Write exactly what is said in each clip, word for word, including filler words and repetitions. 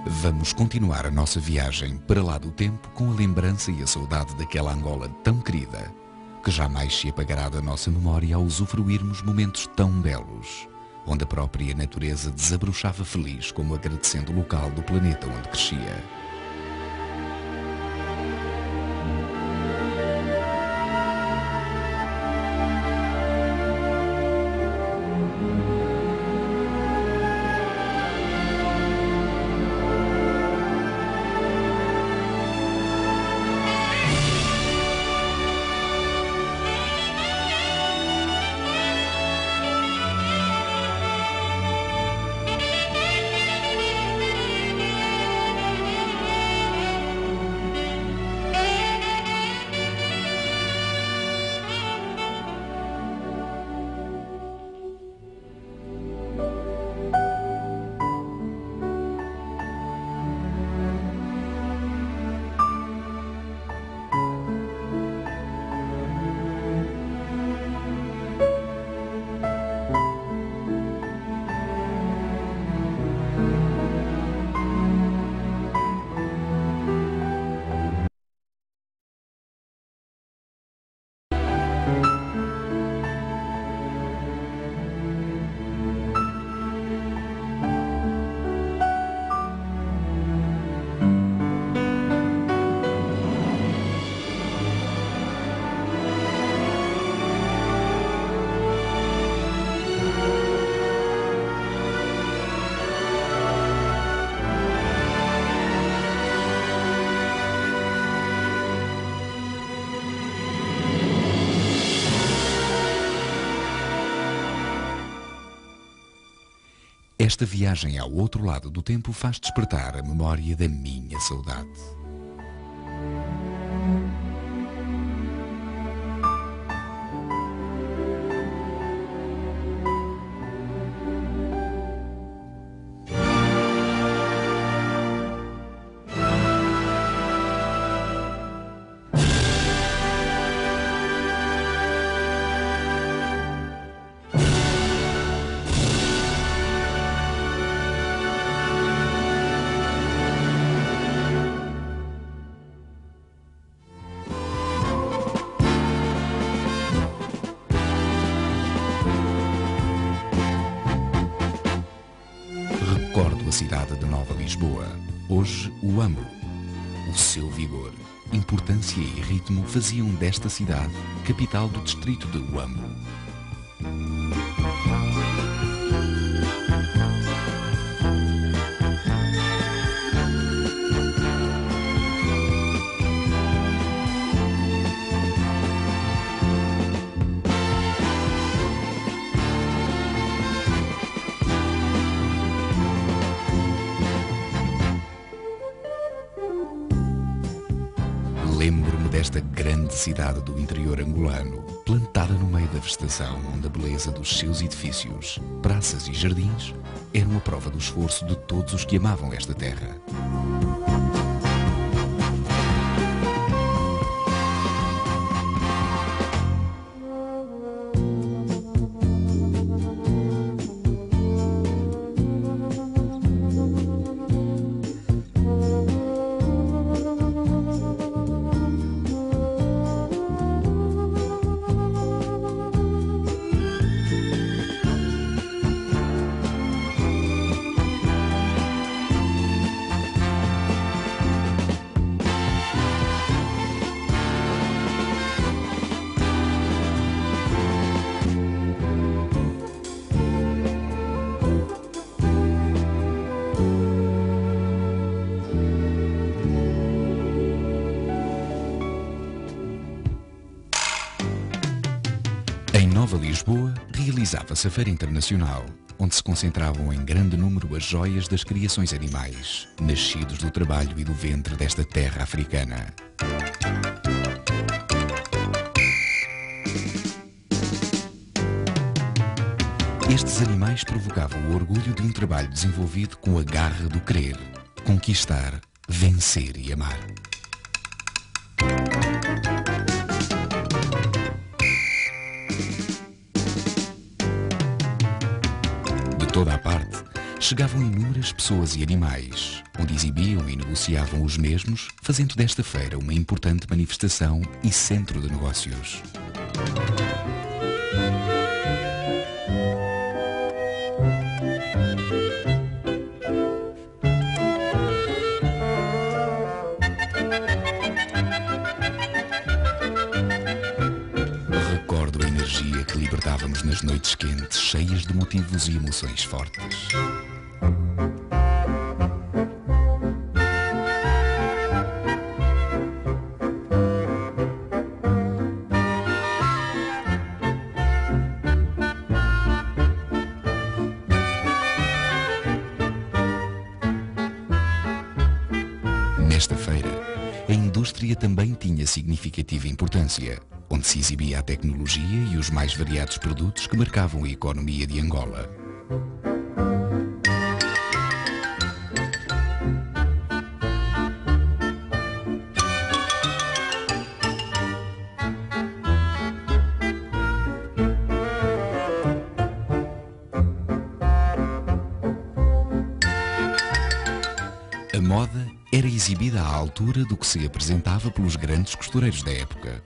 Vamos continuar a nossa viagem para lá do tempo com a lembrança e a saudade daquela Angola tão querida, que jamais se apagará da nossa memória ao usufruirmos momentos tão belos, onde a própria natureza desabrochava feliz como agradecendo o local do planeta onde crescia. Esta viagem ao outro lado do tempo faz despertar a memória da minha saudade. Recordo a cidade de Nova Lisboa, hoje o amo. O seu vigor, importância e ritmo faziam desta cidade capital do distrito de Huambo. Lembro-me desta grande cidade do interior angolano, plantada no meio da vegetação, onde a beleza dos seus edifícios, praças e jardins eram a prova do esforço de todos os que amavam esta terra. Em Nova Lisboa, realizava-se a Feira Internacional, onde se concentravam em grande número as joias das criações animais, nascidos do trabalho e do ventre desta terra africana. Estes animais provocavam o orgulho de um trabalho desenvolvido com a garra do querer, conquistar, vencer e amar. De toda a parte, chegavam inúmeras pessoas e animais, onde exibiam e negociavam os mesmos, fazendo desta feira uma importante manifestação e centro de negócios. Recordo a energia que libertávamos nas noites quentes, cheias de motivos e emoções fortes. Nesta feira, a indústria também tinha significativa importância, onde se exibia a tecnologia e os mais variados produtos que marcavam a economia de Angola. A moda era exibida à altura do que se apresentava pelos grandes costureiros da época.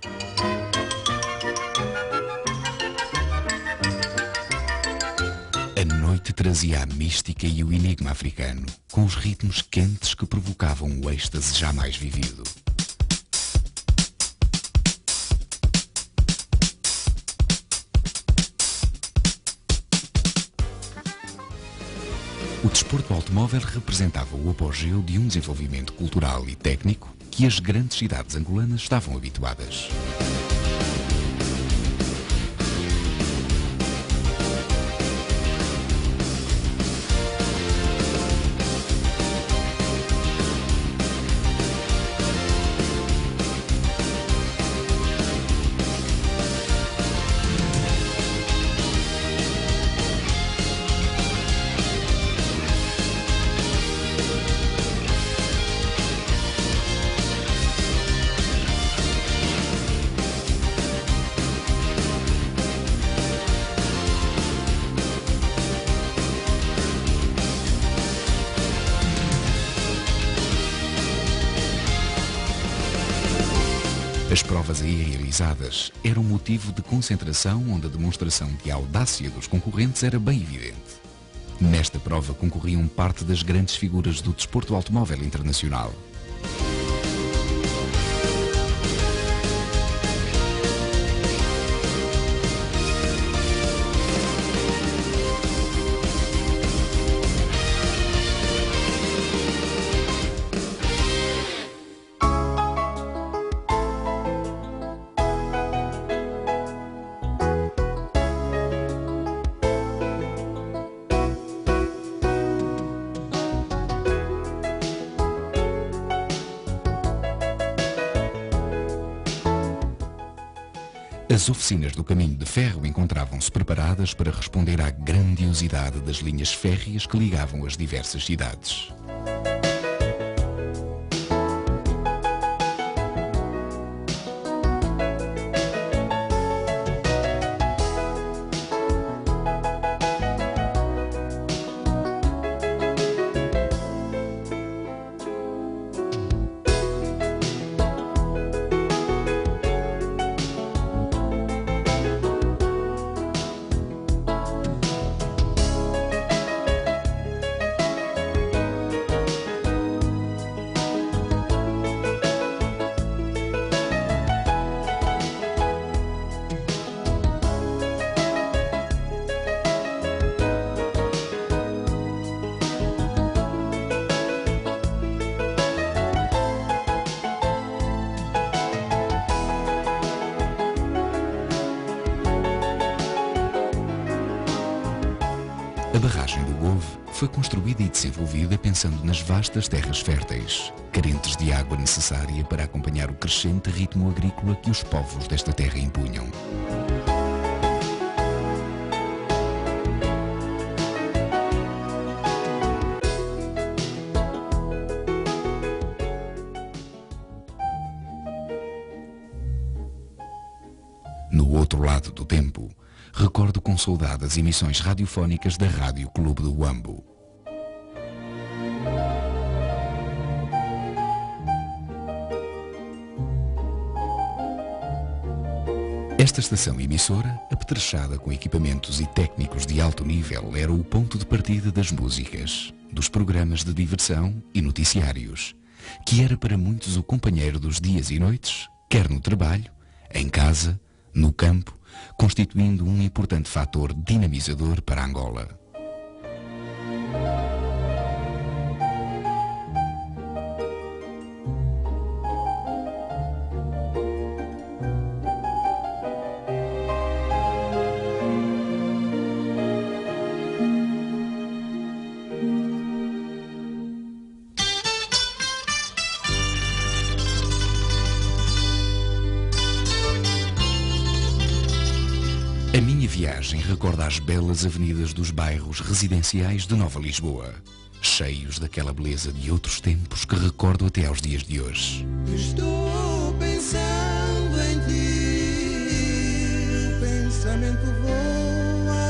A noite trazia a mística e o enigma africano, com os ritmos quentes que provocavam o êxtase jamais vivido. O desporto automóvel representava o apogeu de um desenvolvimento cultural e técnico que as grandes cidades angolanas estavam habituadas. As provas aí realizadas eram motivo de concentração onde a demonstração de audácia dos concorrentes era bem evidente. Nesta prova concorriam parte das grandes figuras do desporto automóvel internacional. As oficinas do caminho de ferro encontravam-se preparadas para responder à grandiosidade das linhas férreas que ligavam as diversas cidades. A barragem do Gove foi construída e desenvolvida pensando nas vastas terras férteis, carentes de água necessária para acompanhar o crescente ritmo agrícola que os povos desta terra impunham. No outro lado do tempo, recordo com saudade as emissões radiofónicas da Rádio Clube do Huambo. Esta estação emissora, apetrechada com equipamentos e técnicos de alto nível, era o ponto de partida das músicas, dos programas de diversão e noticiários, que era para muitos o companheiro dos dias e noites, quer no trabalho, em casa, no campo, constituindo um importante fator dinamizador para Angola. A minha viagem recorda as belas avenidas dos bairros residenciais de Nova Lisboa, cheios daquela beleza de outros tempos que recordo até aos dias de hoje. Estou pensando em ti, o pensamento voa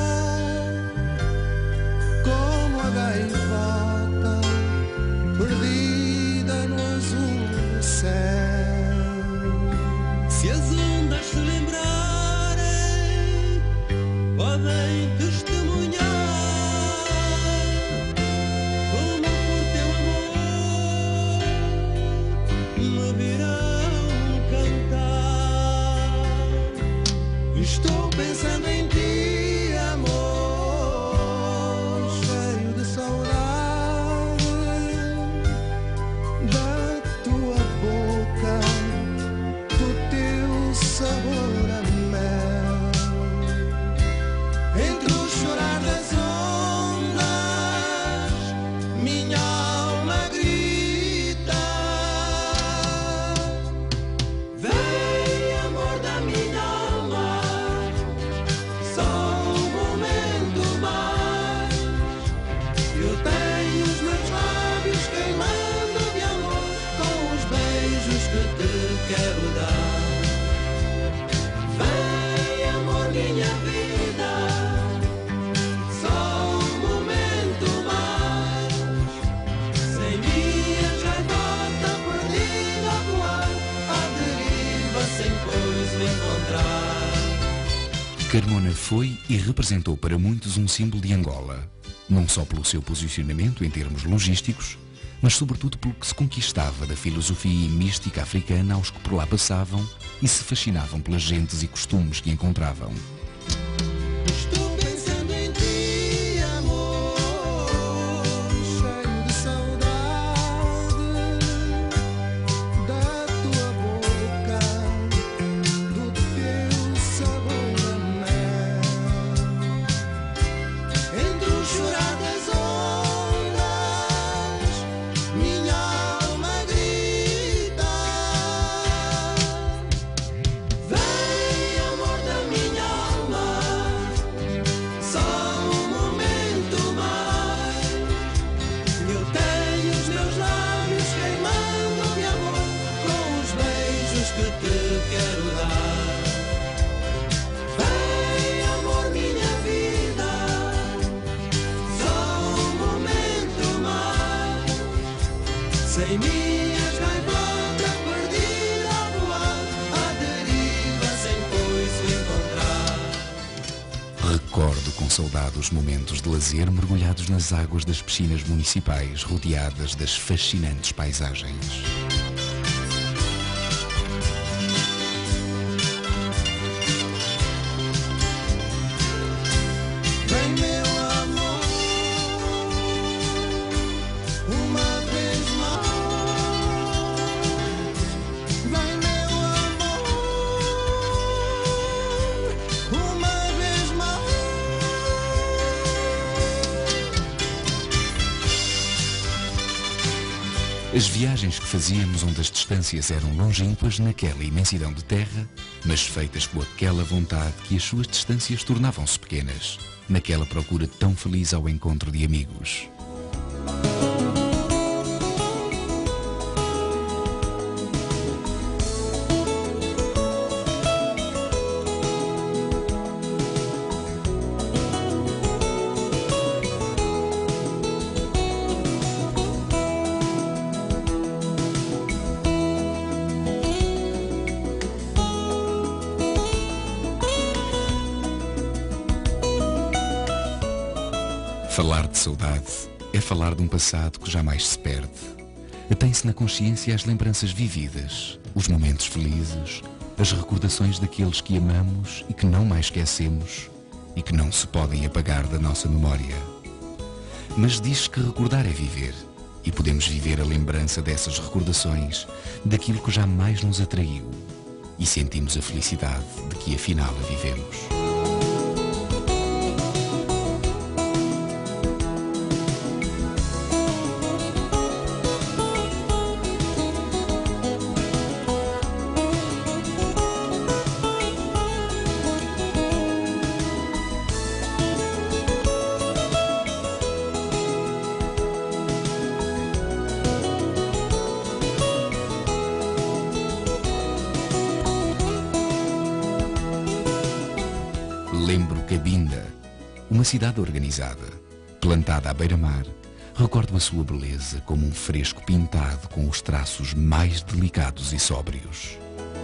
como a gaivota perdida no azul do céu. Se as ondas se lembrarem, podem testemunhar como por teu amor me virão cantar. Estou pensando em ti, amor, cheio de saudade da tua boca, do teu sabor a mel. Entre o chorar das ondas, minha alma grita. Vem, amor da minha alma, só um momento mais. Eu tenho os meus lábios queimando de amor com os beijos que te quero dar. Vem, amor, minha vida, só um momento mais. Sem minha gaivota perdida a voar, à deriva sem pois me encontrar. Carmona foi e representou para muitos um símbolo de Angola, não só pelo seu posicionamento em termos logísticos, mas sobretudo pelo que se conquistava da filosofia mística africana aos que por lá passavam e se fascinavam pelas gentes e costumes que encontravam. Estou pensando em ti, amor, cheio de saudade da tua boca, do teu sabor a mel. Entre o chorar das ondas, minha alma grita. Vem, amor da minha alma, só um momento mais. Eu tenho os meus lábios queimando de amor com os beijos que te quero dar. Vem, amor, minha vida, só um momento mais. Sem minhas gaivotas perdida a voar, à deriva sem pois se encontrar. Recordo com saudade os momentos de lazer mergulhados nas águas das piscinas municipais, rodeadas das fascinantes paisagens. Vem, meu amor, uma vez mais. Vem, meu amor, uma vez mais. As viagens que fazíamos onde as distâncias eram longínquas naquela imensidão de terra, mas feitas com aquela vontade que as suas distâncias tornavam-se pequenas, naquela procura tão feliz ao encontro de amigos. Falar de saudade é falar de um passado que jamais se perde. Tem-se na consciência as lembranças vividas, os momentos felizes, as recordações daqueles que amamos e que não mais esquecemos e que não se podem apagar da nossa memória. Mas diz que recordar é viver, e podemos viver a lembrança dessas recordações, daquilo que jamais nos atraiu, e sentimos a felicidade de que afinal a vivemos. Lembro Cabinda, uma cidade organizada, plantada à beira-mar. Recordo a sua beleza como um fresco pintado com os traços mais delicados e sóbrios.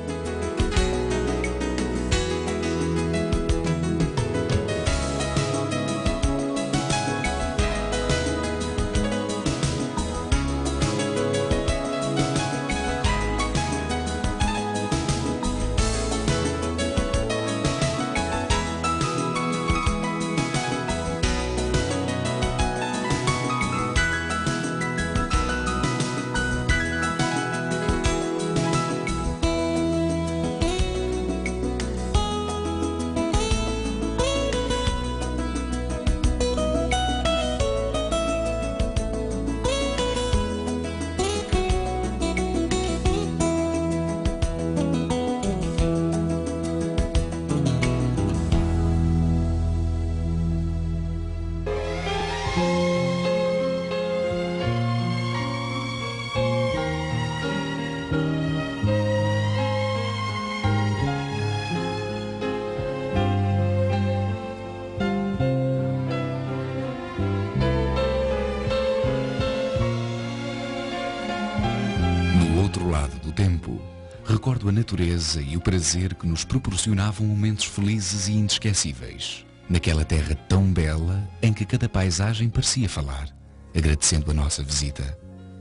No outro lado do tempo, recordo a natureza e o prazer que nos proporcionavam momentos felizes e inesquecíveis. Naquela terra tão bela em que cada paisagem parecia falar, agradecendo a nossa visita.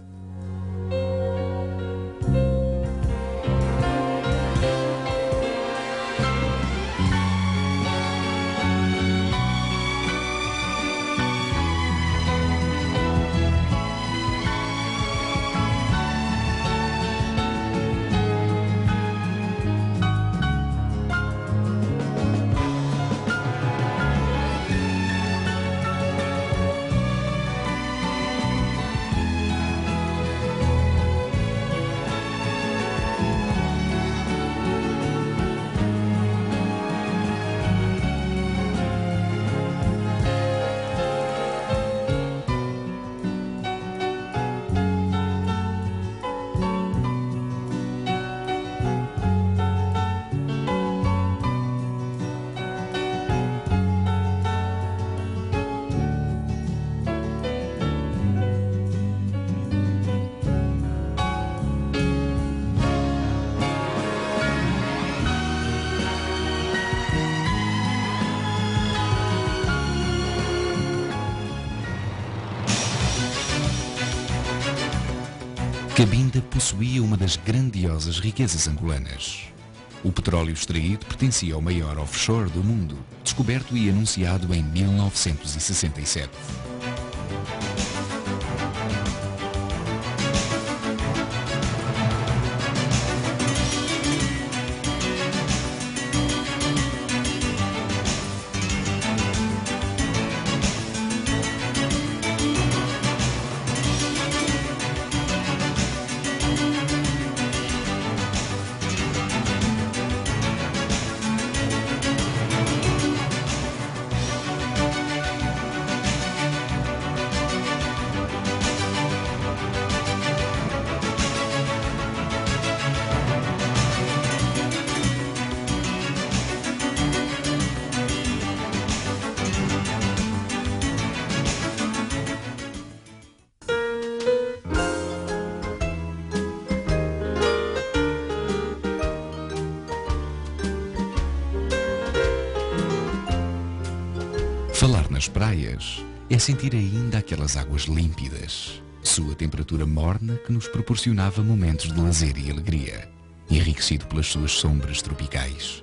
Cabinda possuía uma das grandiosas riquezas angolanas. O petróleo extraído pertencia ao maior offshore do mundo, descoberto e anunciado em mil novecentos e sessenta e sete. Falar nas praias é sentir ainda aquelas águas límpidas, sua temperatura morna que nos proporcionava momentos de lazer e alegria, enriquecido pelas suas sombras tropicais.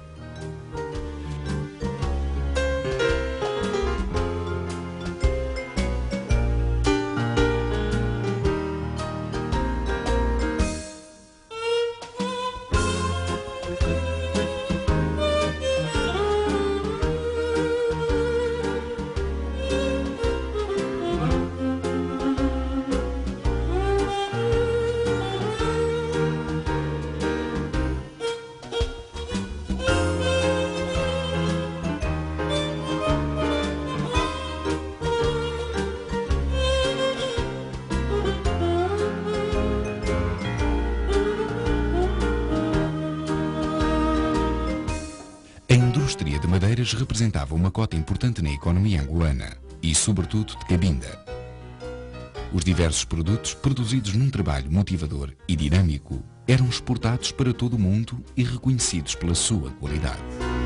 A indústria de madeiras representava uma cota importante na economia angolana e, sobretudo, de Cabinda. Os diversos produtos produzidos num trabalho motivador e dinâmico eram exportados para todo o mundo e reconhecidos pela sua qualidade.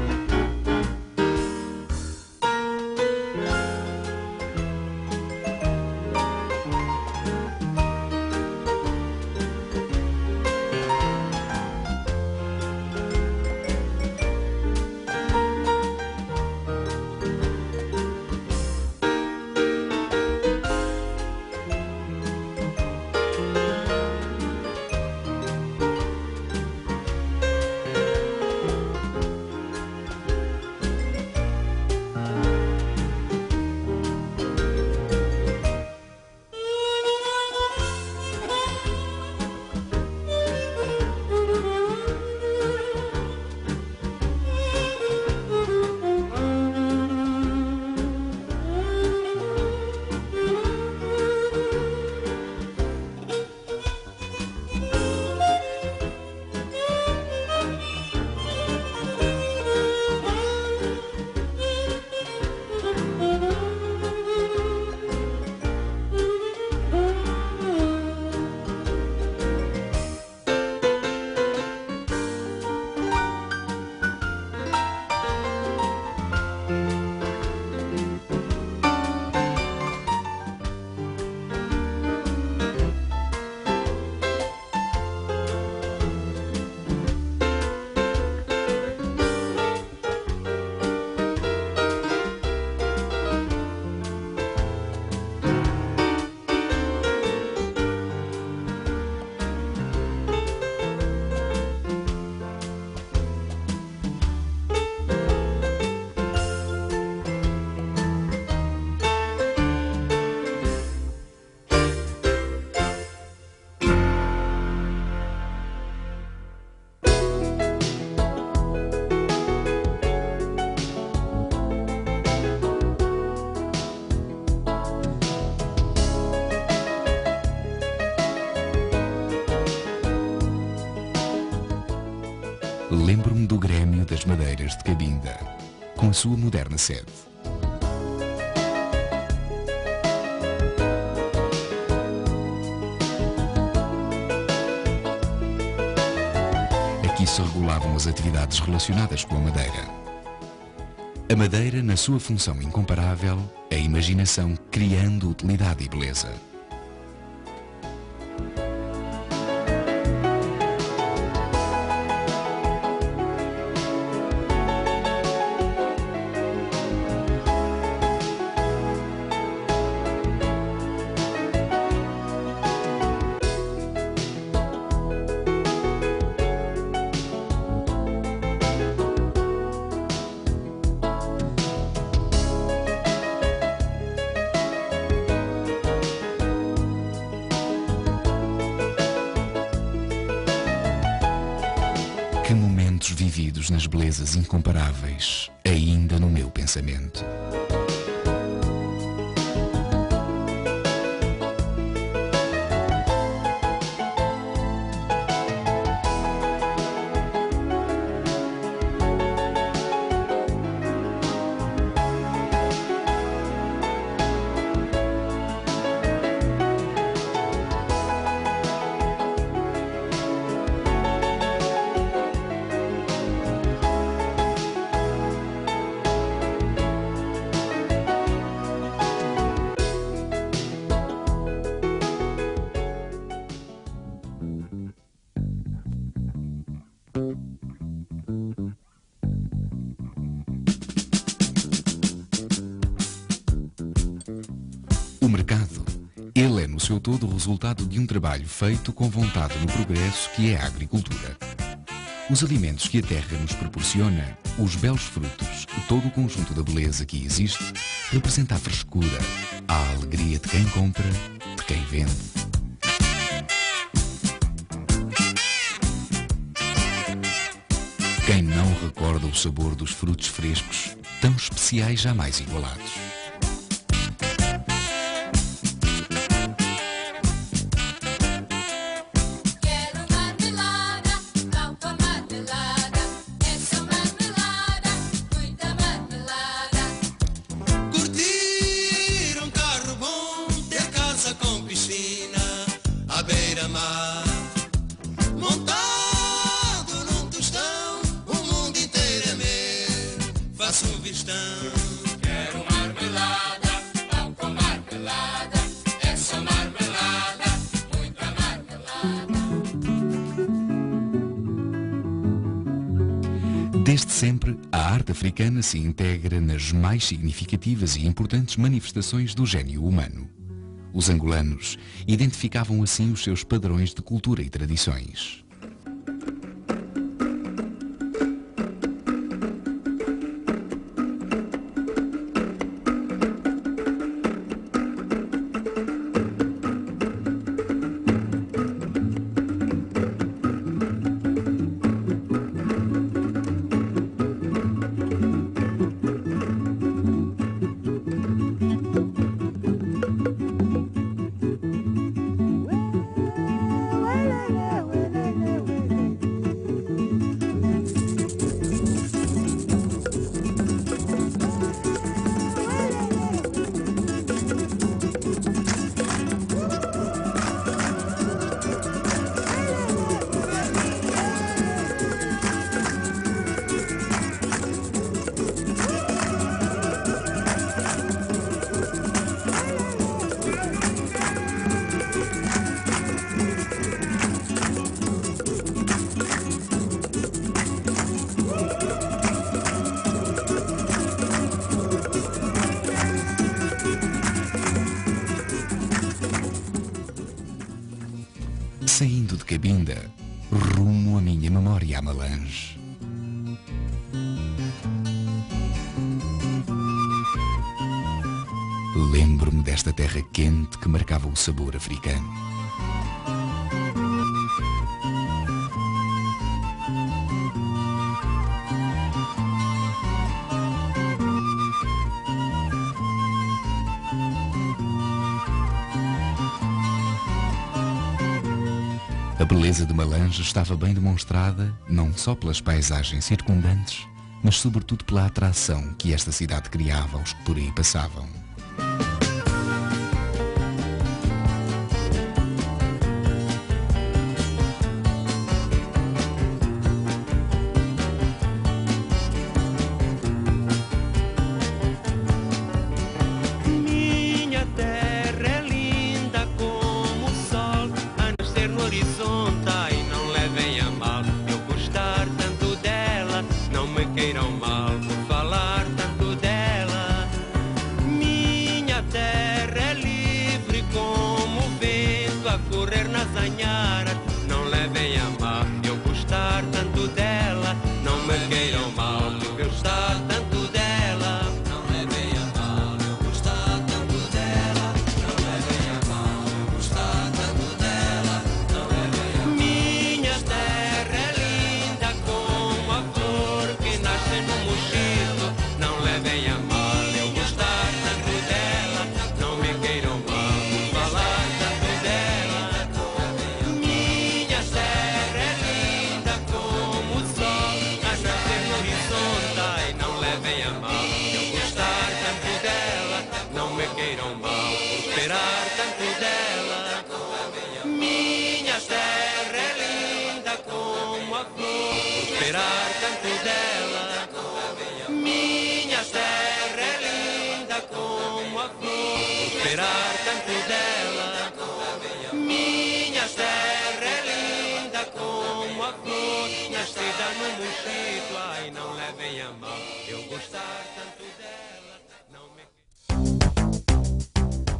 Lembro-me do Grêmio das Madeiras de Cabinda, com a sua moderna sede. Aqui se regulavam as atividades relacionadas com a madeira. A madeira, na sua função incomparável, a imaginação criando utilidade e beleza. Que momentos vividos nas belezas incomparáveis, ainda no meu pensamento. mercado. Ele é, no seu todo, o resultado de um trabalho feito com vontade no progresso que é a agricultura. Os alimentos que a terra nos proporciona, os belos frutos, todo o conjunto da beleza que existe, representa a frescura, a alegria de quem compra, de quem vende. Quem não recorda o sabor dos frutos frescos, tão especiais jamais igualados? Quero marmelada, pão com marmelada, é só marmelada, muita marmelada. Desde sempre, a arte africana se integra nas mais significativas e importantes manifestações do gênio humano. Os angolanos identificavam assim os seus padrões de cultura e tradições. Saindo de Cabinda, rumo a minha memória a Malange. Lembro-me desta terra quente que marcava o sabor africano. A beleza de Malange estava bem demonstrada não só pelas paisagens circundantes, mas sobretudo pela atração que esta cidade criava aos que por aí passavam.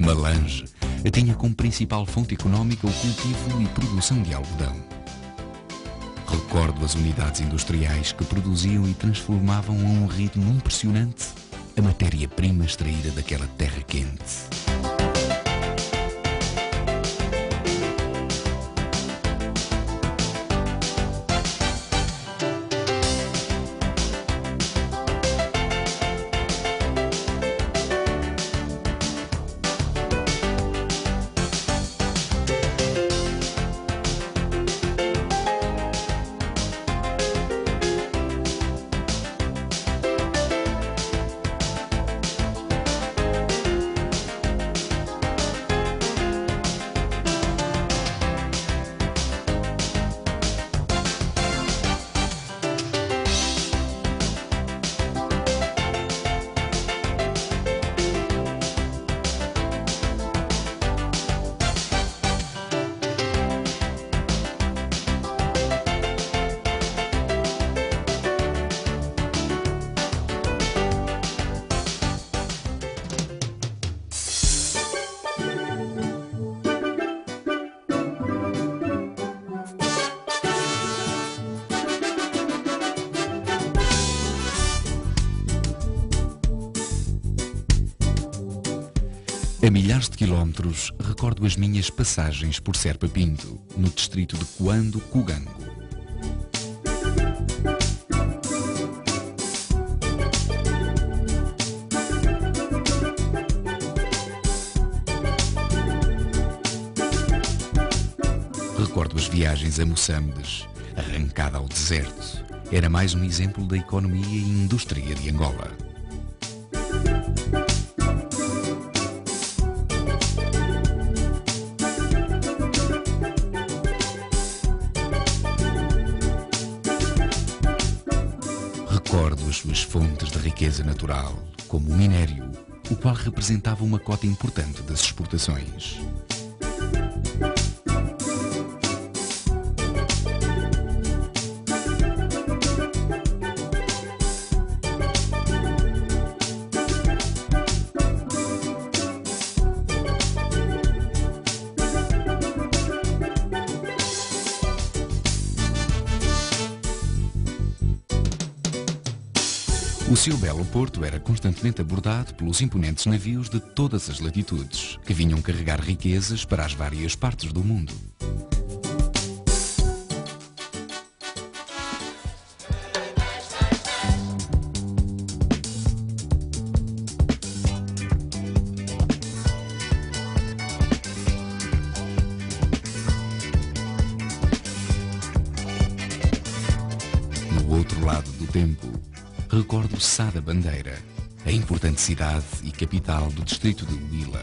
Malange tinha como principal fonte económica o cultivo e produção de algodão. Recordo as unidades industriais que produziam e transformavam a um ritmo impressionante a matéria-prima extraída daquela terra quente. A milhares de quilómetros, recordo as minhas passagens por Serpa Pinto, no distrito de Coando, Cugango. Recordo as viagens a Moçambique, arrancada ao deserto. Era mais um exemplo da economia e indústria de Angola. Recordo as suas fontes de riqueza natural, como o minério, o qual representava uma cota importante das exportações. O seu belo porto era constantemente abordado pelos imponentes navios de todas as latitudes, que vinham carregar riquezas para as várias partes do mundo. No outro lado do tempo, recordo Sá da Bandeira, a importante cidade e capital do distrito de Huila.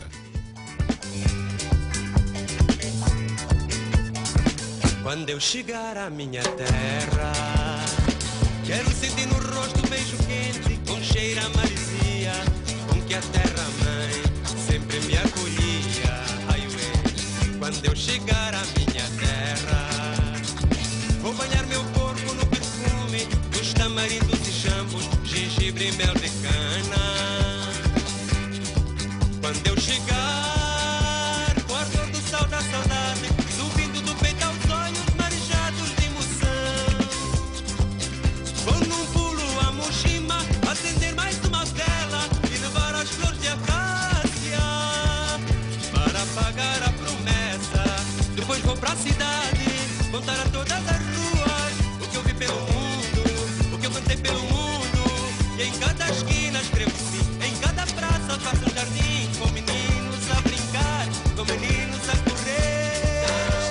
Quando eu chegar à minha terra, quero sentir no rosto um beijo quente com cheiro a maresia, com que a terra-mãe sempre me acolhia. Ai, ué. Quando eu chegar à minha terra, vou banhar meu corpo no perfume dos tamarindos e champos, gengibre e mel de cana. Quando eu chegar, com o ardor do sal da saudade, subindo do peito aos olhos marejados de emoção, vou num pulo a Moshima, acender mais uma vela e levar as flores de acácia para pagar a promessa. Depois vou pra cidade, contar a todas as ruas o que eu vi pelo mundo, o que eu cantei pelo mundo. E em cada esquina escrevo sim, em cada praça faço um jardim, com meninos a brincar, com meninos a correr.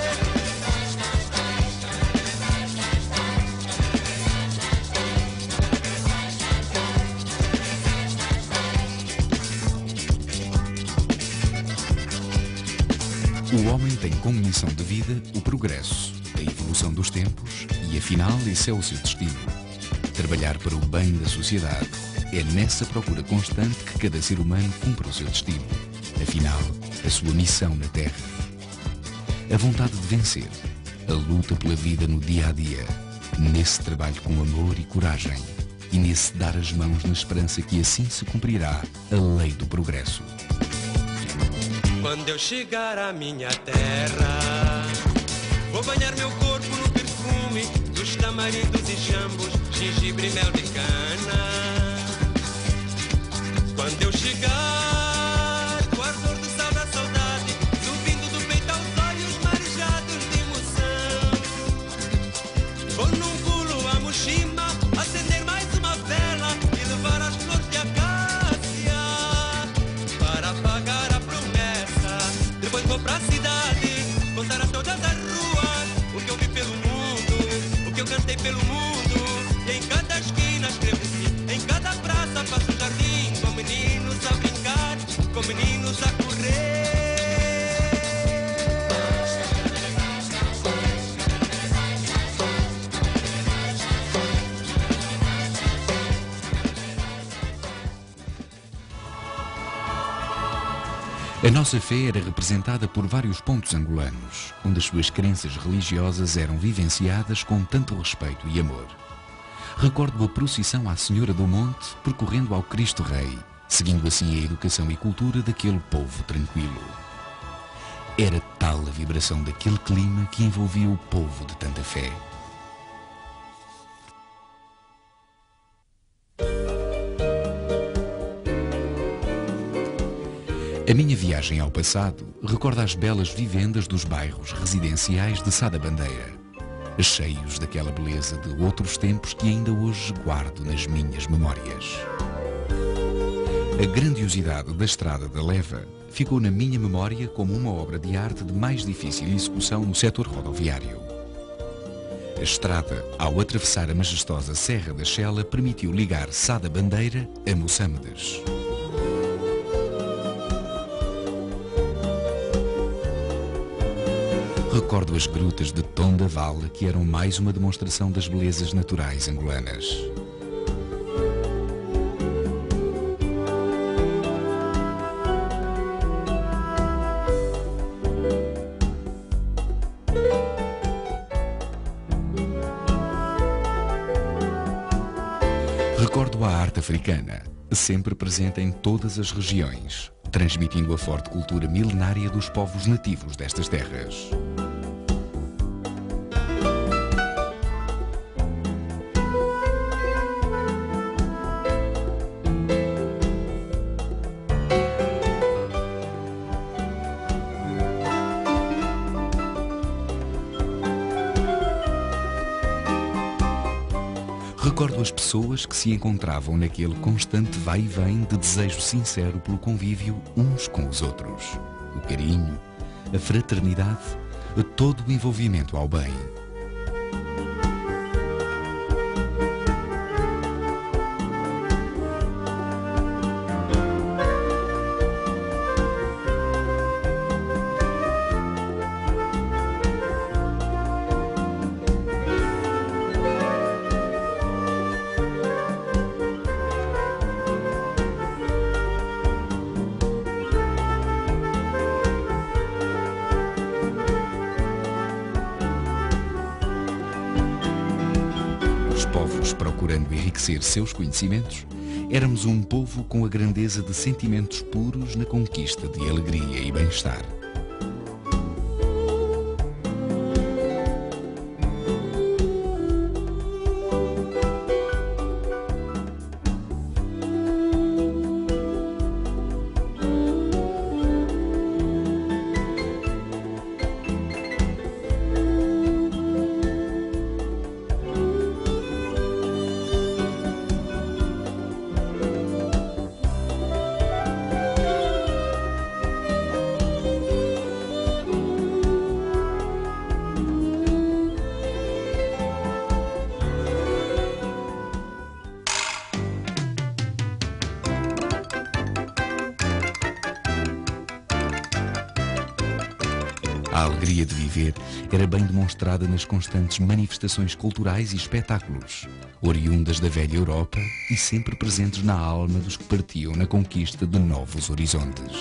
O homem tem como missão de vida o progresso, a evolução dos tempos e, afinal, esse é o seu destino. Trabalhar para o bem da sociedade. É nessa procura constante que cada ser humano cumpre o seu destino. Afinal, a sua missão na Terra. A vontade de vencer. A luta pela vida no dia a dia. Nesse trabalho com amor e coragem. E nesse dar as mãos na esperança que assim se cumprirá a lei do progresso. Quando eu chegar à minha terra, vou banhar meu corpo no perfume dos tamarindos e jambos, gengibre e mel de cana. Quando eu chegar, o ardor do sal da saudade, subindo do peito aos olhos marejados de emoção. Vou num pulo a Moshima, acender mais uma vela e levar as flores de acácia para pagar a promessa. Depois vou pra cidade, contar a todas as ruas o que eu vi pelo mundo, o que eu cantei pelo mundo. E em cada esquina escrevo sim, em cada praça faço um jardim, com meninos a brincar, com meninos a correr. A nossa fé era representada por vários pontos angolanos, onde as suas crenças religiosas eram vivenciadas com tanto respeito e amor. Recordo a procissão à Senhora do Monte, percorrendo ao Cristo Rei, seguindo assim a educação e cultura daquele povo tranquilo. Era tal a vibração daquele clima que envolvia o povo de tanta fé. A minha viagem ao passado recorda as belas vivendas dos bairros residenciais de Sá da Bandeira, cheios daquela beleza de outros tempos que ainda hoje guardo nas minhas memórias. A grandiosidade da Estrada da Leva ficou na minha memória como uma obra de arte de mais difícil execução no setor rodoviário. A estrada, ao atravessar a majestosa Serra da Xela, permitiu ligar Sá da Bandeira a Moçambiques. Recordo as grutas de Tondaval, que eram mais uma demonstração das belezas naturais angolanas. Recordo a arte africana, sempre presente em todas as regiões, transmitindo a forte cultura milenária dos povos nativos destas terras. Recordo as pessoas que se encontravam naquele constante vai e vem de desejo sincero pelo convívio uns com os outros. O carinho, a fraternidade, todo o envolvimento ao bem. Povos procurando enriquecer seus conhecimentos, éramos um povo com a grandeza de sentimentos puros na conquista de alegria e bem-estar. A alegria de viver era bem demonstrada nas constantes manifestações culturais e espetáculos, oriundas da velha Europa e sempre presentes na alma dos que partiam na conquista de novos horizontes.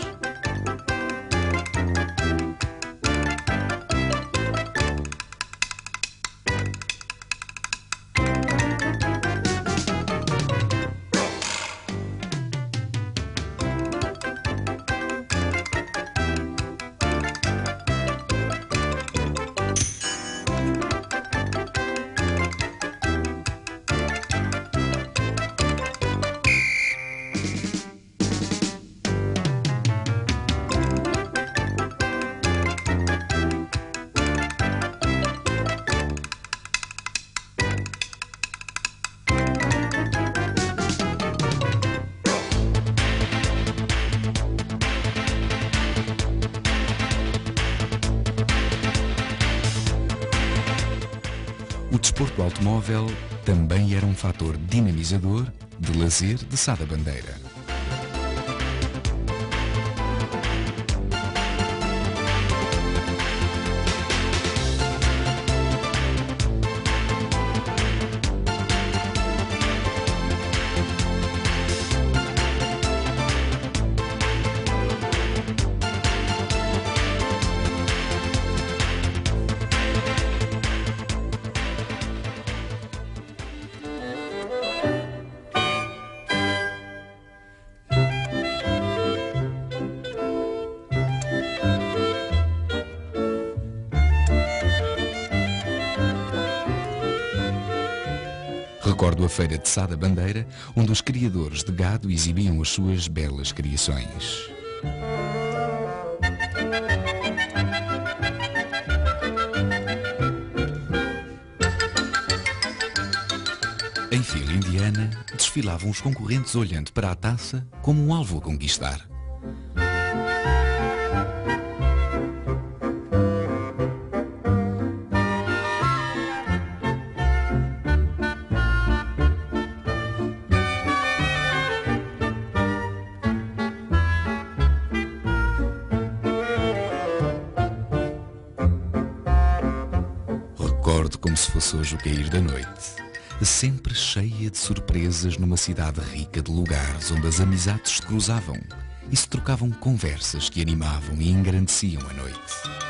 desporto automóvel também era um fator dinamizador de lazer de Sá da Bandeira. Recordo a feira de Sá da Bandeira, onde os criadores de gado exibiam as suas belas criações. Em fila indiana, desfilavam os concorrentes olhando para a taça como um alvo a conquistar. Recordo como se fosse hoje o cair da noite, sempre cheia de surpresas numa cidade rica de lugares onde as amizades se cruzavam e se trocavam conversas que animavam e engrandeciam a noite.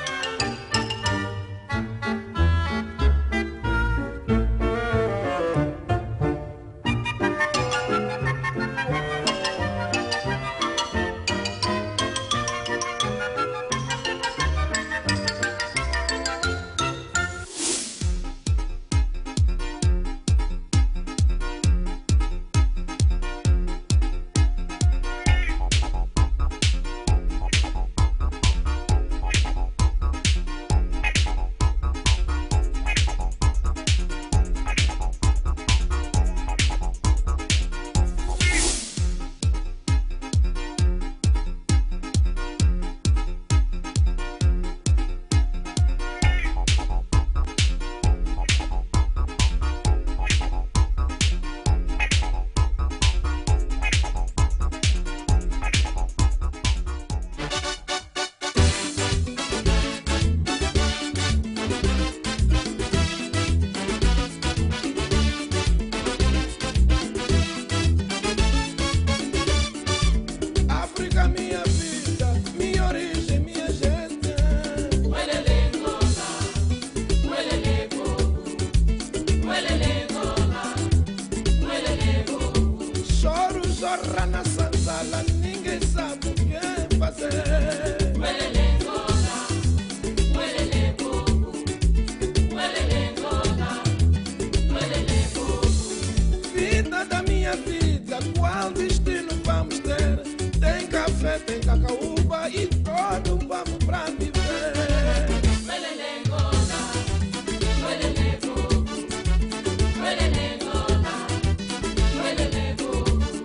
Zorra na senzala, ninguém sabe o que fazer. Welele Ngola, welele bobo, welele Ngola, welele bobo. Vida da minha vida, qual destino vamos ter? Tem café, tem cacaúba e todo vamos pra viver. Welele Ngola, welele bobo, welele Ngola, welele bobo.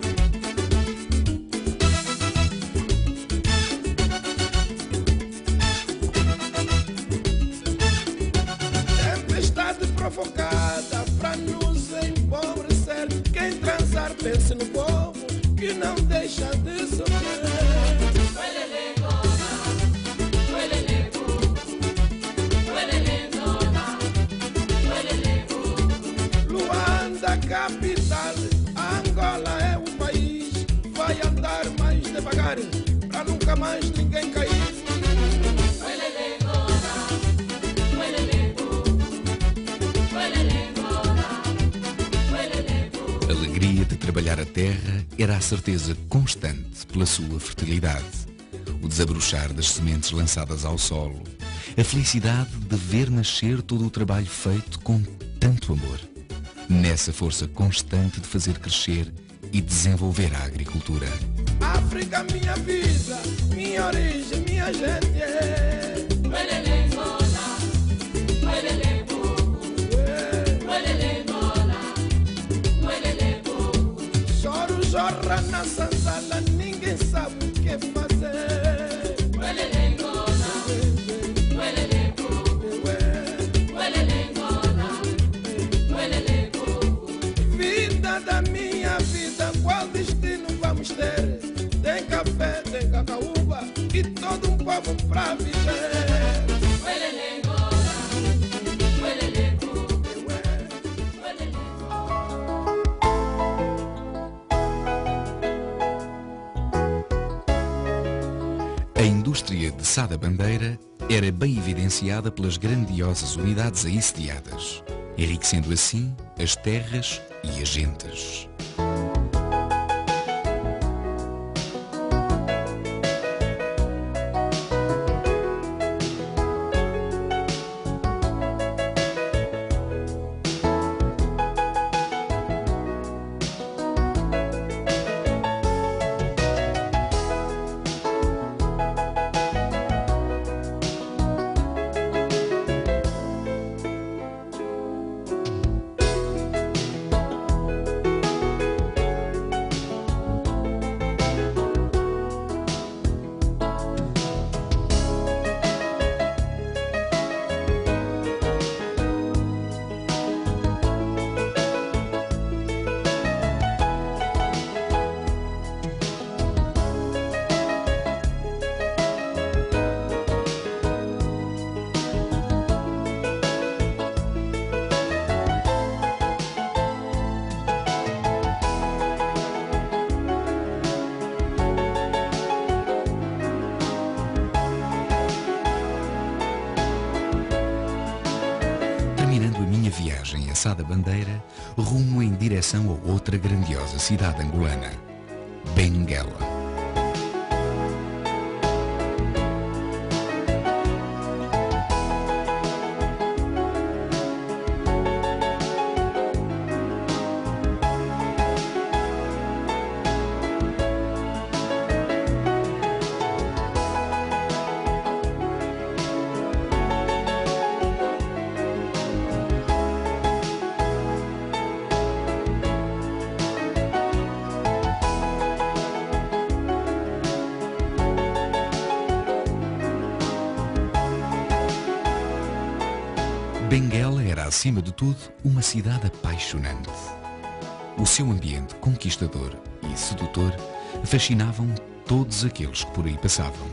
Tempestade provocada pra nos empobrecer. Quem transar pense no povo que não deixa de sofrer. Welele Ngola, welele bobo, welele Ngola, welele bobo. Luanda, capital, Angola é o país. Vai andar mais devagar pra nunca mais ninguém cair. Welele Ngola, welele bobo, welele Ngola, welele bobo. A alegria de trabalhar a terra era a certeza constante pela sua fertilidade, o desabrochar das sementes lançadas ao solo, a felicidade de ver nascer todo o trabalho feito com tanto amor, nessa força constante de fazer crescer e desenvolver a agricultura. África, minha vida, minha origem, minha gente. Welele Ngola, welele bobo, welele Ngola, welele bobo. Choro, jorra na senzala, ninguém sabe o que fazer. Welele Ngola, welele bobo, welele Ngola, de Sá da Bandeira era bem evidenciada pelas grandiosas unidades aí sediadas, enriquecendo assim as terras e as gentes. Viagem a Sá da Bandeira, rumo em direção a outra grandiosa cidade angolana, Benguela. Benguela era, acima de tudo, uma cidade apaixonante. O seu ambiente conquistador e sedutor fascinavam todos aqueles que por aí passavam.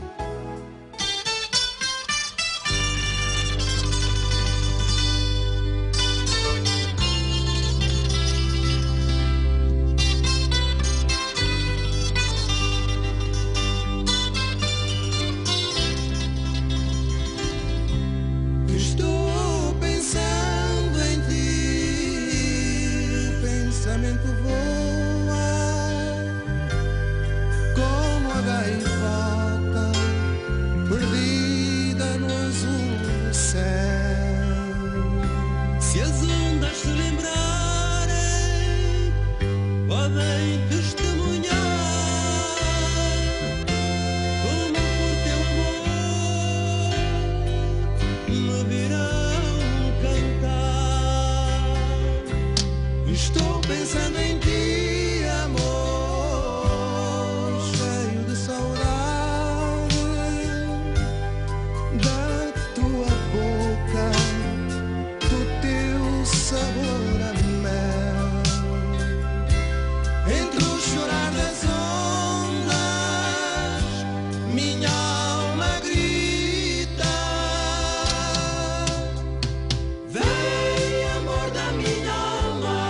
Estou pensando em ti, amor, cheio de saudade da tua boca, do teu sabor a mel. Entre o chorar das ondas, minha alma grita: vem, amor da minha alma.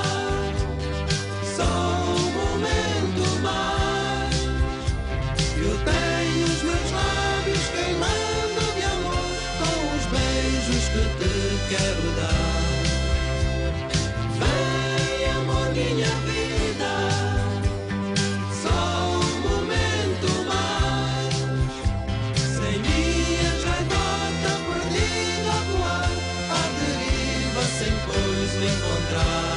Quero dar, vem, amor, minha vida, só um momento mais. Sem minhas gaivota perdida a voar, à deriva sem pois me encontrar.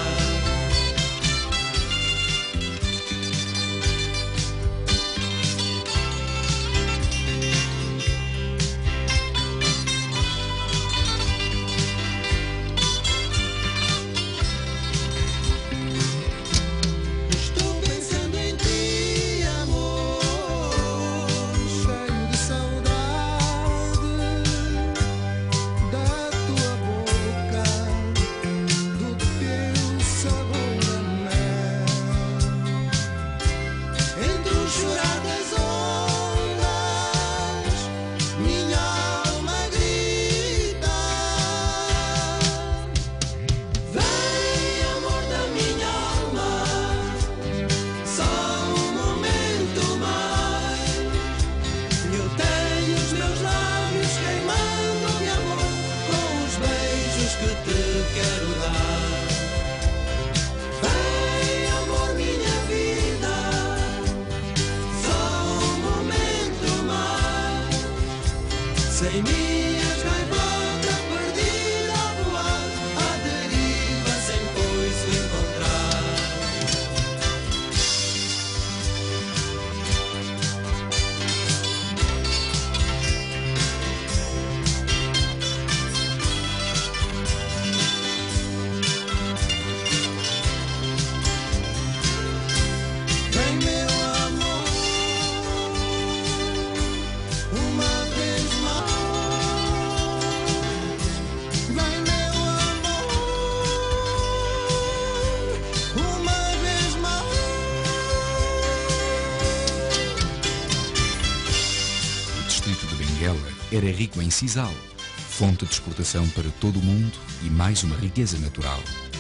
era rico em sisal, fonte de exportação para todo o mundo e mais uma riqueza natural.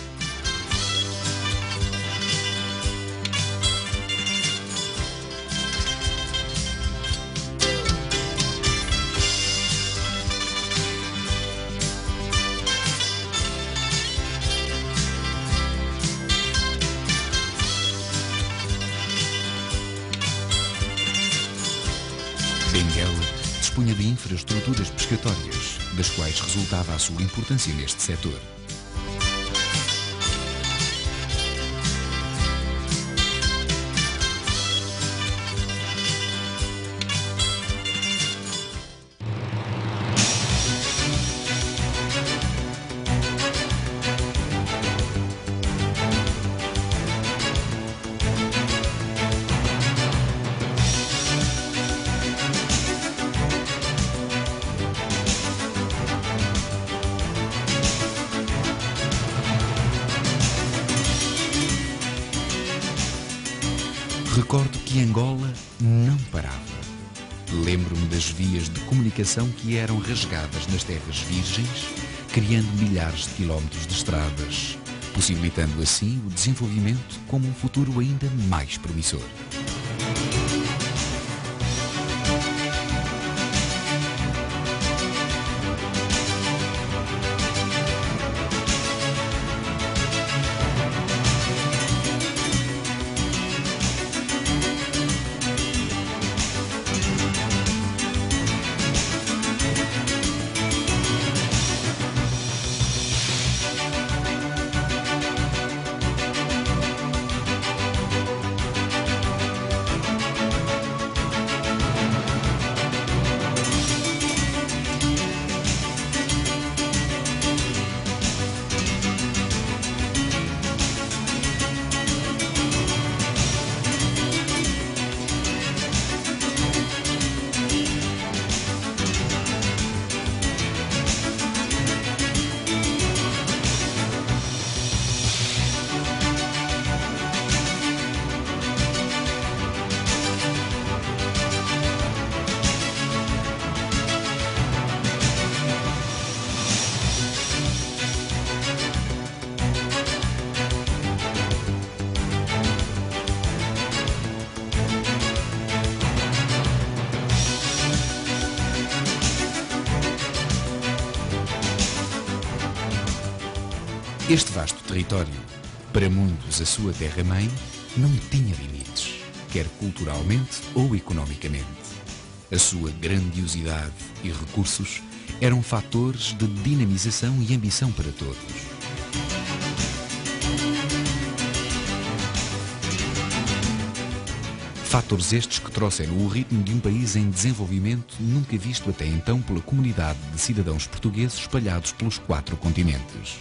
Benguela dispunha de infraestruturas pescatórias, das quais resultava a sua importância neste setor. Recordo que Angola não parava. Lembro-me das vias de comunicação que eram rasgadas nas terras virgens, criando milhares de quilómetros de estradas, possibilitando assim o desenvolvimento como um futuro ainda mais promissor. Este vasto território, para muitos a sua terra-mãe, não tinha limites, quer culturalmente ou economicamente. A sua grandiosidade e recursos eram fatores de dinamização e ambição para todos. Fatores estes que trouxeram o ritmo de um país em desenvolvimento nunca visto até então pela comunidade de cidadãos portugueses espalhados pelos quatro continentes.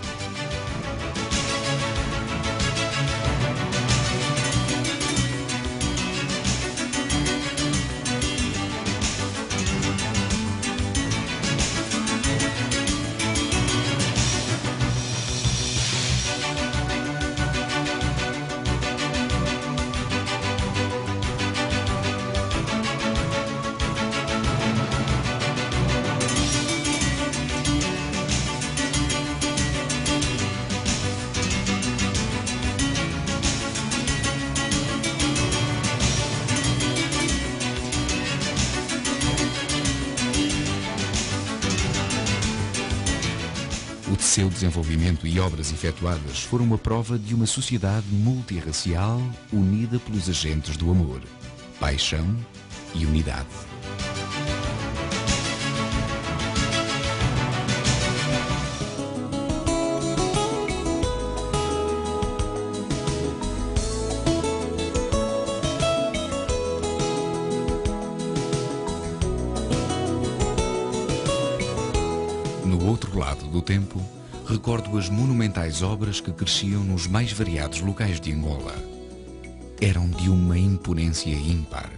O seu desenvolvimento e obras efetuadas foram uma prova de uma sociedade multirracial unida pelos agentes do amor, paixão e unidade. No outro lado do tempo, recordo as monumentais obras que cresciam nos mais variados locais de Angola. Eram de uma imponência ímpar.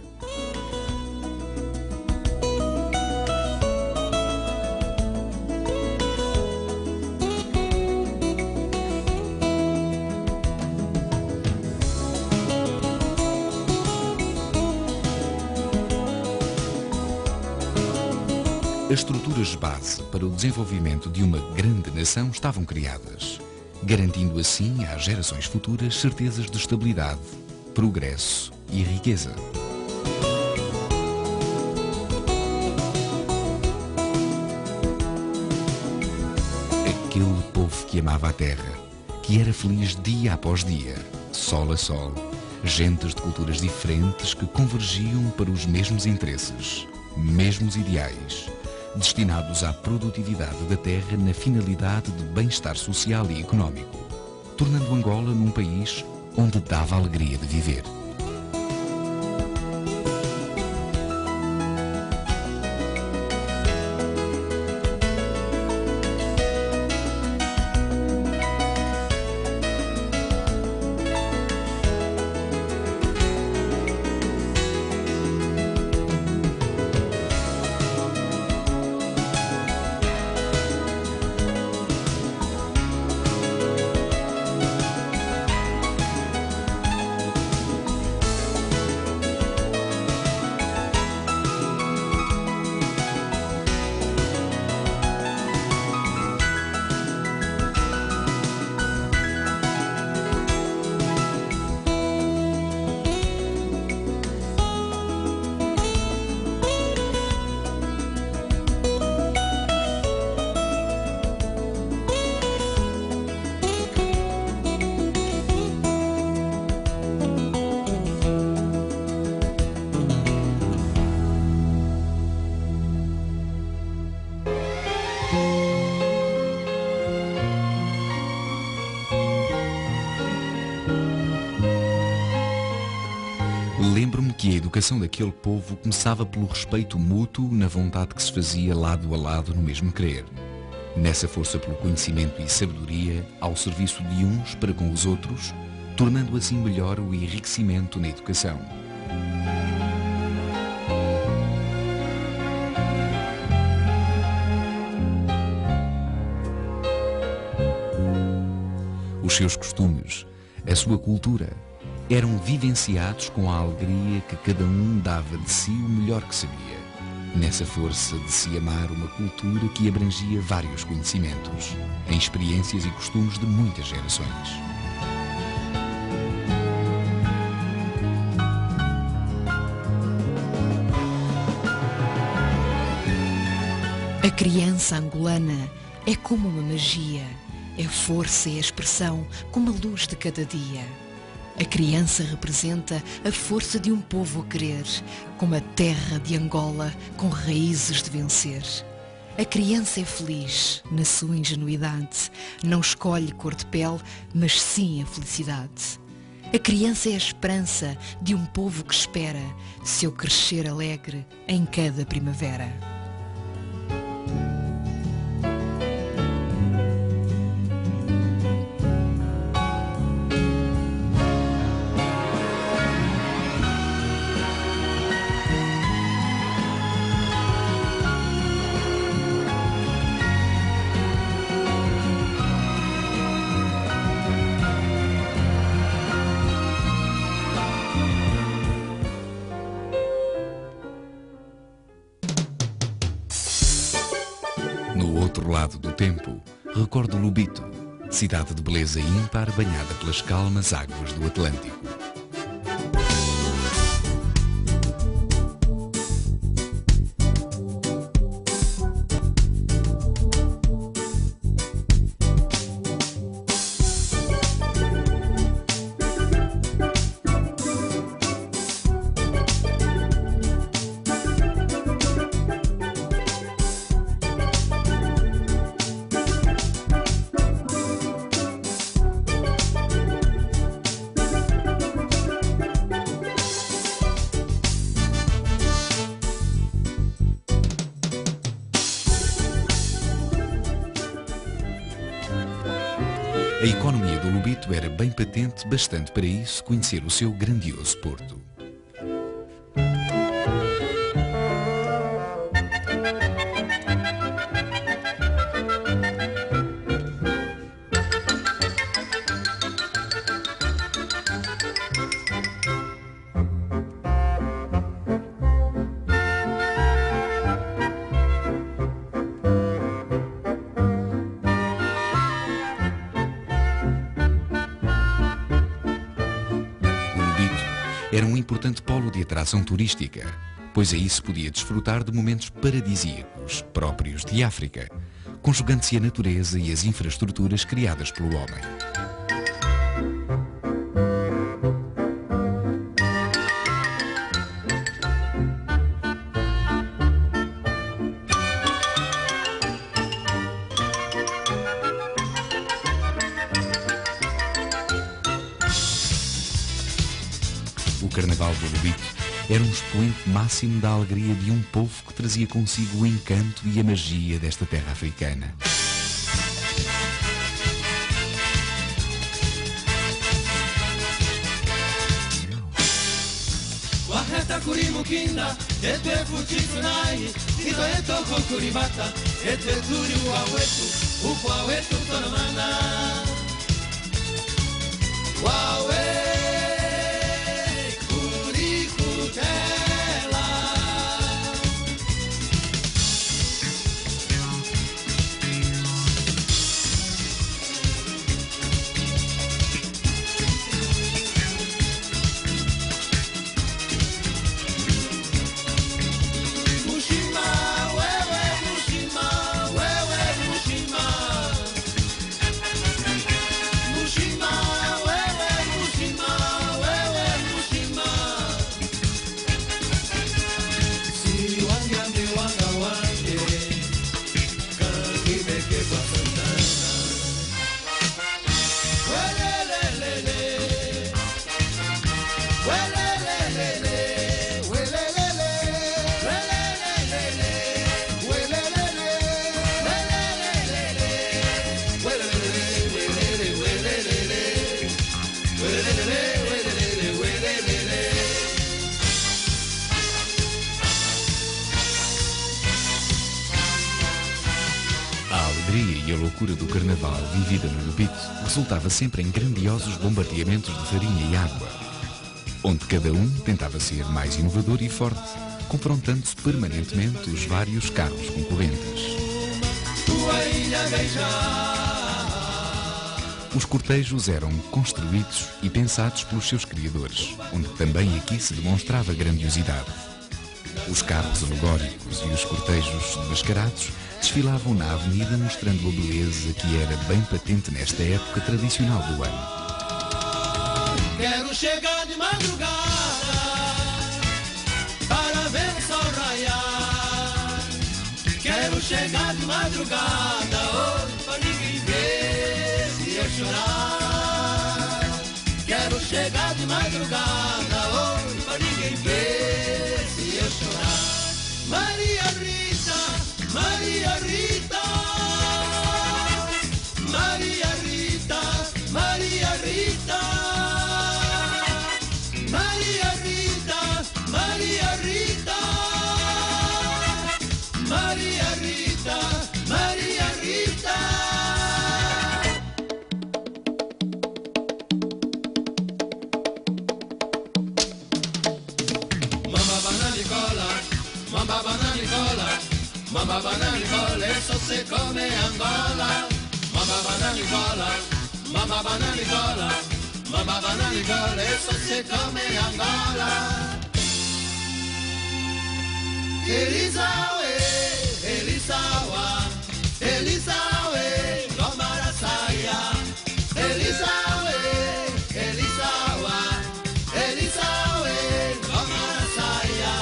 as estruturas base para o desenvolvimento de uma grande nação estavam criadas, garantindo assim às gerações futuras certezas de estabilidade, progresso e riqueza. Aquele povo que amava a terra, que era feliz dia após dia, sol a sol, gentes de culturas diferentes que convergiam para os mesmos interesses, mesmos ideais, destinados à produtividade da terra na finalidade de bem-estar social e económico, tornando Angola num país onde dava a alegria de viver. Lembro-me que a educação daquele povo começava pelo respeito mútuo na vontade que se fazia lado a lado no mesmo querer. Nessa força pelo conhecimento e sabedoria ao serviço de uns para com os outros, tornando assim melhor o enriquecimento na educação. Os seus costumes, a sua cultura, eram vivenciados com a alegria que cada um dava de si o melhor que sabia, nessa força de se amar uma cultura que abrangia vários conhecimentos, em experiências e costumes de muitas gerações. A criança angolana é como uma magia, é força e expressão como a luz de cada dia. A criança representa a força de um povo a querer, como a terra de Angola com raízes de vencer. A criança é feliz na sua ingenuidade, não escolhe cor de pele, mas sim a felicidade. A criança é a esperança de um povo que espera seu crescer alegre em cada primavera. No outro lado do tempo, recordo Lubito, cidade de beleza ímpar banhada pelas calmas águas do Atlântico. A economia do Lubito era bem patente, bastante para isso conhecer o seu grandioso porto. era um importante polo de atração turística, pois aí se podia desfrutar de momentos paradisíacos, próprios de África, conjugando-se a natureza e as infraestruturas criadas pelo homem. O Carnaval do Lobito era um expoente máximo da alegria de um povo que trazia consigo o encanto e a magia desta terra africana. Waheta kurimukinda, etwe fuchifunai, ito eto kokuribata, etwe turi uawetu, uawetu tonamana. Wawe E a loucura do carnaval vivida no Lobito resultava sempre em grandiosos bombardeamentos de farinha e água, onde cada um tentava ser mais inovador e forte, confrontando-se permanentemente os vários carros concorrentes. Os cortejos eram construídos e pensados pelos seus criadores, onde também aqui se demonstrava grandiosidade. Os carros alegóricos e os cortejos mascarados desfilavam na avenida mostrando a beleza que era bem patente nesta época tradicional do ano. Quero chegar de madrugada para ver o sol raiar. Quero chegar de madrugada oh, para ninguém ver se eu chorar. Quero chegar de madrugada oh, para ninguém ver se eu chorar. Maria Rita, Maria Rita, Maria Rita, Maria Rita, Maria Rita, Maria Rita, Maria Rita, Maria Rita. Mamma banana Nicola, mamma banana Nicola. Mamma banana Nicola, eso se come Angola. Mamma banana Nicola, mamma banana Nicola, mamma banana Nicola, eso se come Angola. Elisawe, Elisawa, Elisawe, Gomarasaya. Elisawe, Elisawa, Elisawe, Gomarasaya.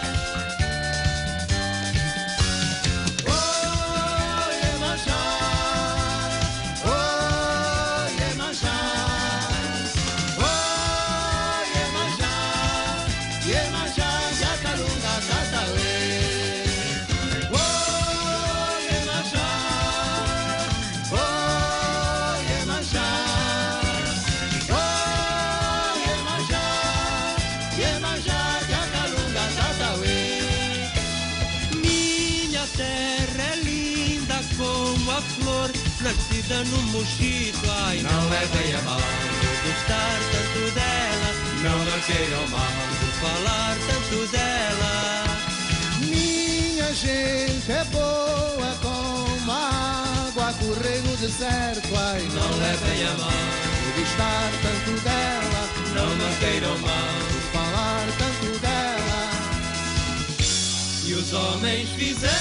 Nascida no Mochito, ai, não, não levem a mal de gostar tanto dela, não me queiram mal de falar tanto dela. Minha gente é boa como a água a correr no deserto, ai, não, não levem a mal de gostar tanto dela, não me queiram mal de falar perto dela. E os homens fizeram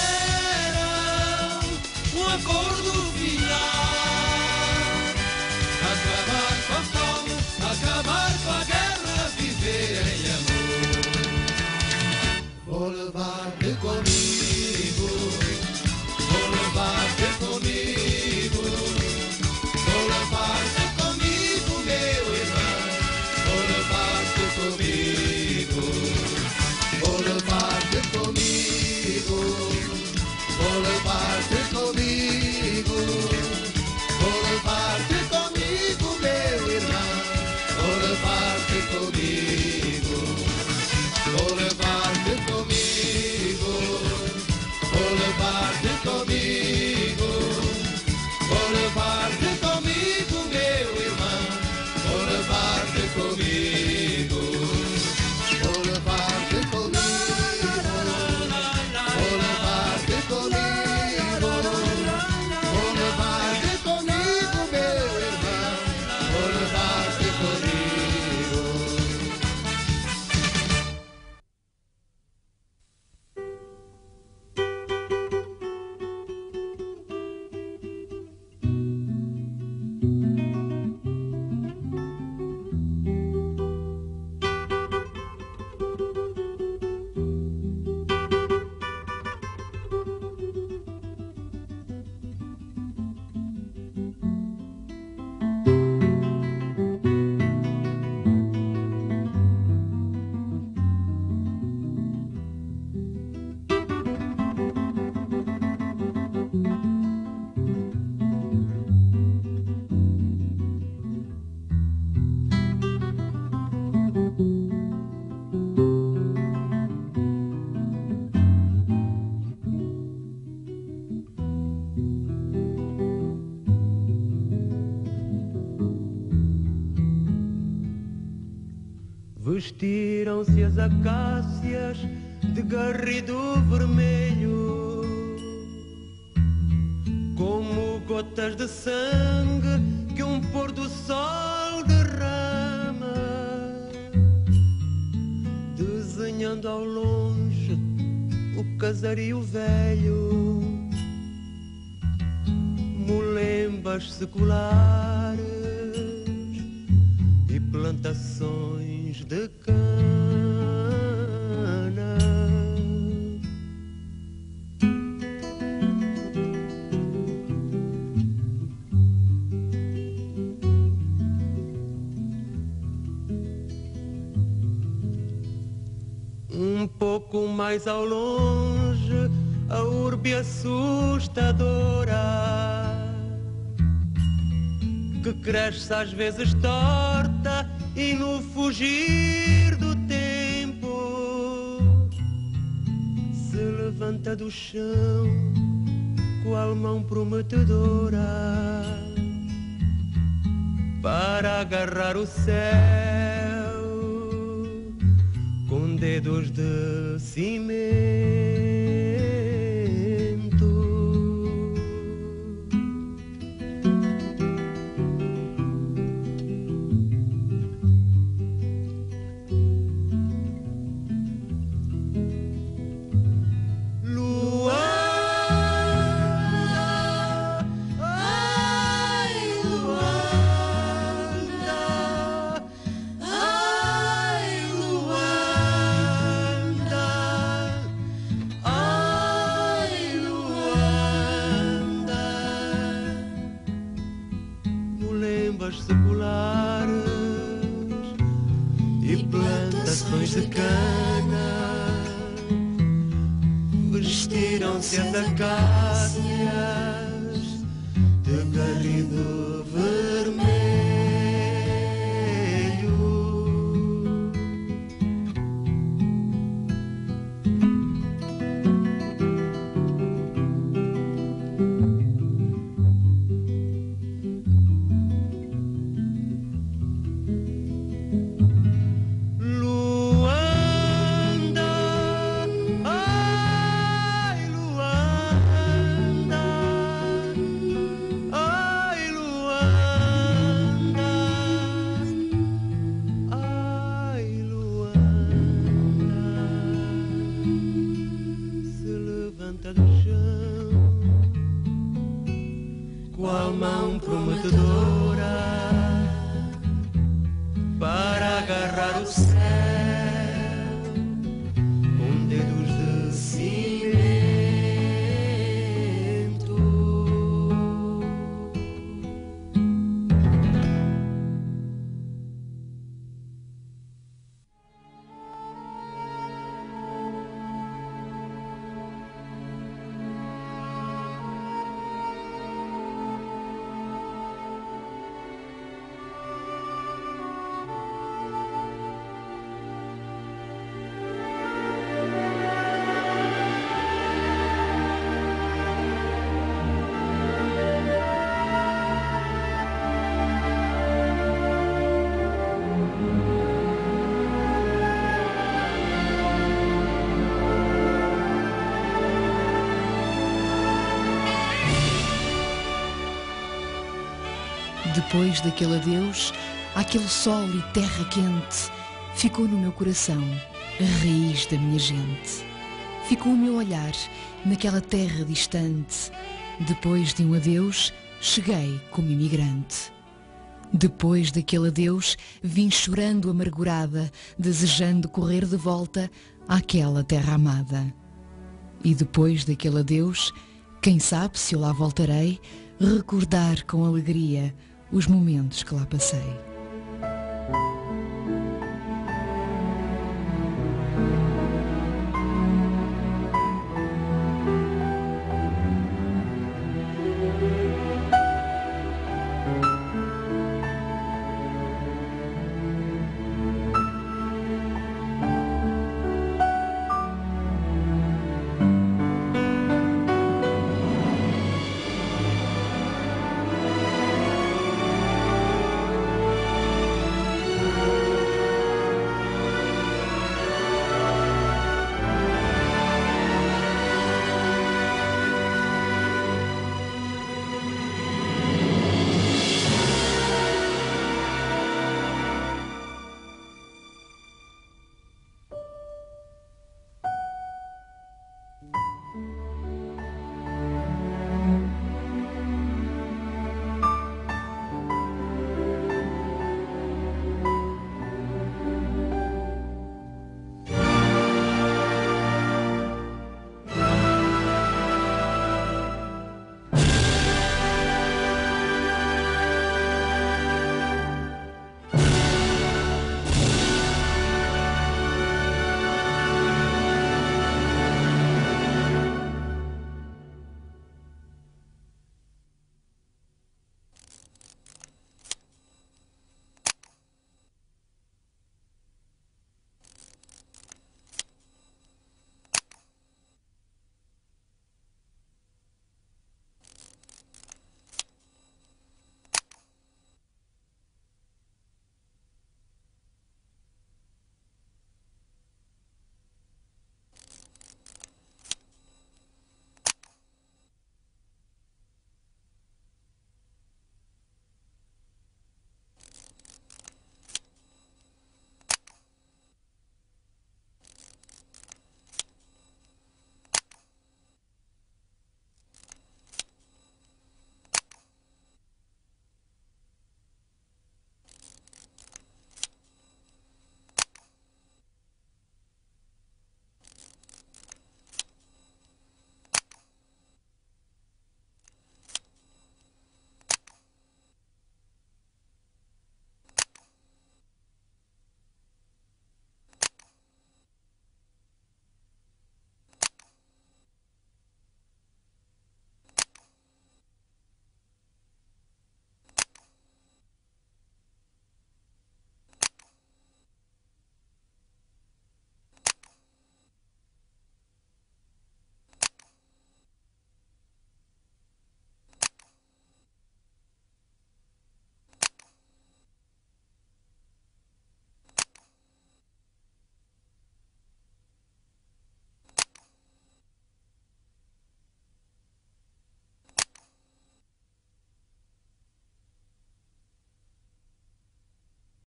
um acordo final: acabar com a fome, acabar com a guerra, viver em amor. Vou levar-te comigo, vou levar-te comigo, vou levar-te comigo, meu irmão, vou levar-te comigo, vou levar-te comigo, vou levar-te comigo, vou levar-te comigo, meu irmão, vou levar-te comigo, vou levar-te comigo, vou levar-te comigo, vou levar-te comigo, meu irmão, vou levar-te comigo, vou levar-te comigo, vou levar-te comigo, vou levar-te comigo, meu irmão, vou levar-te comigo. Vestiram-se as acácias de garrido vermelho, como gotas de sangue que um pôr do sol derrama, desenhando ao longe o casario velho, mulembas seculares e plantações de cana. Um pouco mais ao longe, a urbe assustadora, que cresce às vezes torta e no fugir do tempo se levanta do chão qual mão prometedora para agarrar o céu com dedos de cimento. Seculares e plantações de cana, vestiram-se as acácias de garrido vermelho. Luanda, ai Luanda, qual mão prometedora para agarrar o céu com dedos de cimento. Depois daquele adeus, aquele sol e terra quente, ficou no meu coração a raiz da minha gente. Ficou o meu olhar naquela terra distante. Depois de um adeus, cheguei como imigrante. Depois daquele adeus, vim chorando amargurada, desejando correr de volta àquela terra amada. E depois daquele adeus, quem sabe se eu lá voltarei, recordar com alegria os momentos que lá passei.